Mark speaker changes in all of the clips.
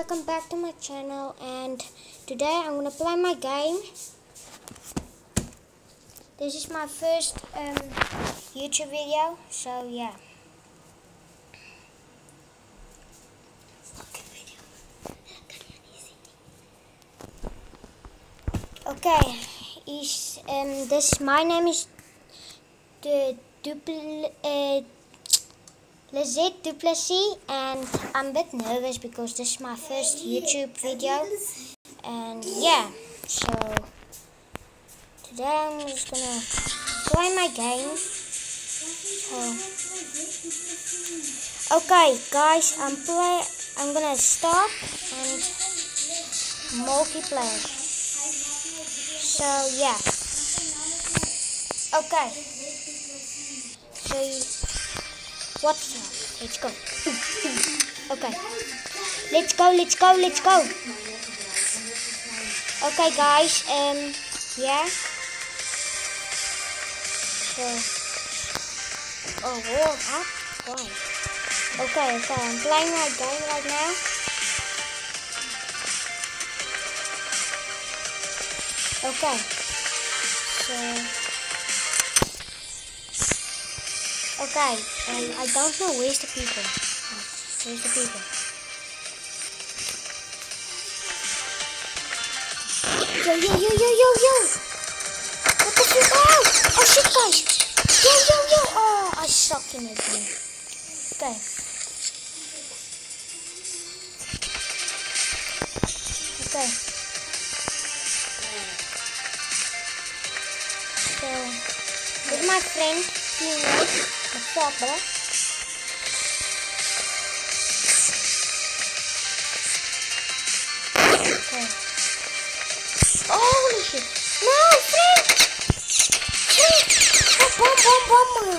Speaker 1: welcome back to my channel, and today I'm gonna play my game. This is my first YouTube video, so yeah. Okay, my name is Lizette Duplessis, and I'm a bit nervous because this is my first YouTube video, and yeah, so today I'm just gonna play my game. So, okay guys, I'm gonna start and multiplayer. So yeah, okay, so what's up? Let's go. Okay. Let's go. Okay guys, yeah. So warm up. Wow. Okay, I'm playing my game right now. Okay. So okay, I don't know where's the people. Where's the people? Yo! What the fuck? Oh shit, guys! Yo! Oh, I suck in this game. Okay. So, with my friend, teammate. What's up, bro? Okay. Holy shit! No, friend! Bomb!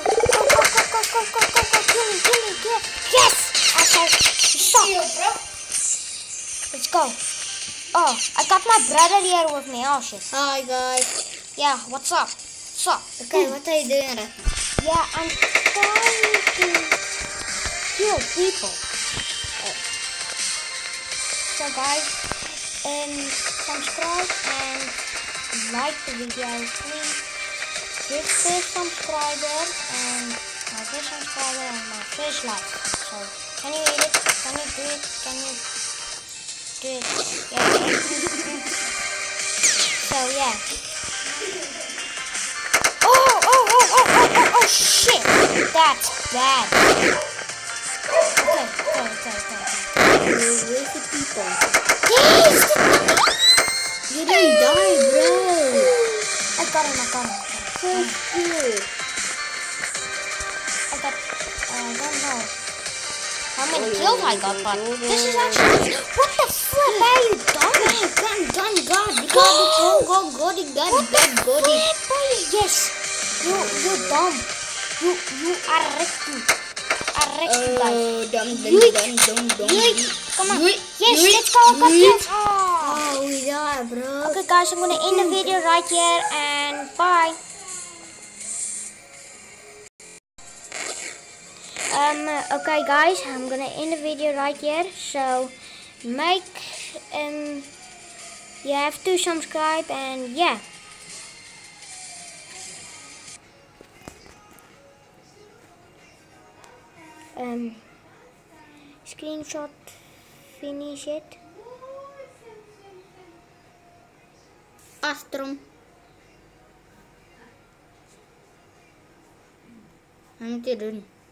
Speaker 1: Go! Kill him! Yes! Okay, you suck! Let's go. Oh, I got my brother here with me. Oh shit.
Speaker 2: Hi guys.
Speaker 1: Yeah, what's up?
Speaker 2: Okay, what are you doing right now?
Speaker 1: Yeah, I'm trying to kill people. So guys, subscribe and like the video, please. This first subscriber and my first subscriber and my first like. So can you read it? Can you do it? Yeah. So yeah. Oh shit! That's bad. Okay.
Speaker 2: Where's the people?
Speaker 1: Yes!
Speaker 2: You didn't die, bro.
Speaker 1: I got him.
Speaker 2: First kill.
Speaker 1: I don't know how many kills I got, but this is actually... What the flip are you done?
Speaker 2: Gun. God, you got
Speaker 1: What
Speaker 2: dead
Speaker 1: the
Speaker 2: body.
Speaker 1: flip are you? Yes. You're dumb. You are wrecking. Guys.
Speaker 2: Dumb.
Speaker 1: Come on. Yes, let's go. I got kills.
Speaker 2: Oh, we died, bro.
Speaker 1: Okay guys, I'm gonna end the video right here and bye. Okay guys, I'm gonna end the video right here. So you have to subscribe and yeah. Screenshot, finish it.
Speaker 2: Astrum. I'm not doing.